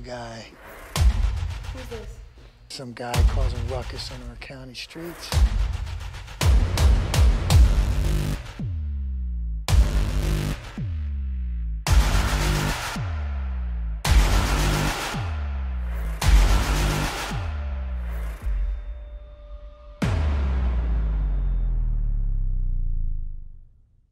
guy. Who's this? Some guy causing ruckus on our county streets.